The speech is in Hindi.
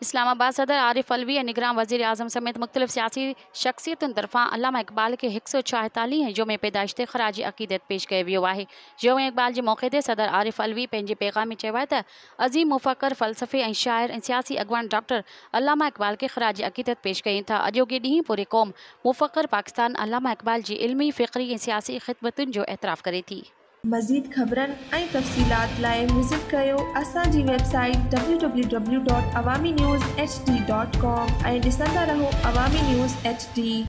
इस्लामाबाद सदर आरिफ अलवी ऐं निगरान वज़ीर आज़म समेत मुख़्तलिफ़ सियासी शख़्सियतुनि तरफ़ां अल्लामा इक़बाल खे 144 जोमे पैदाइश ते ख़राज अक़ीदत पेश कयो वियो आहे। योम इक़बाल जे मौक़े ते सदर आरिफ अलवी पंहिंजे पैग़ाम में चयो आहे त अज़ीम मुफ़क्किर, फ़लसफ़े ऐं शाइर ऐं सियासी अॻवान डॉक्टर अल्लामा इक़बाल खे ख़राज अक़ीदत पेश कयूं था। अॼोके ॾींहुं पूरी क़ौम मुफ़क्किर पाकिस्तान अल्लामा इक़बाल जी इल्मी, फ़िक्री ऐं सियासी ख़िदमतुनि जो एतिराफ़ करे थी। मज़ीद ख़बरनि ऐं तफ़सीलात लाइ विज़िट कयो असांजी वेबसाइट www.awamiNewsHD.com ऐं ॾिसंदा रहो अवामी न्यूज़ HD।